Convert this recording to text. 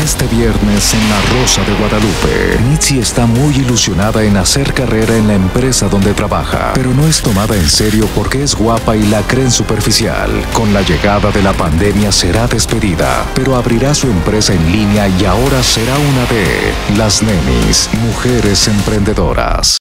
Este viernes en La Rosa de Guadalupe, Mitzi está muy ilusionada en hacer carrera en la empresa donde trabaja, pero no es tomada en serio porque es guapa y la creen superficial. Con la llegada de la pandemia será despedida, pero abrirá su empresa en línea y ahora será una de las Nenis, mujeres emprendedoras.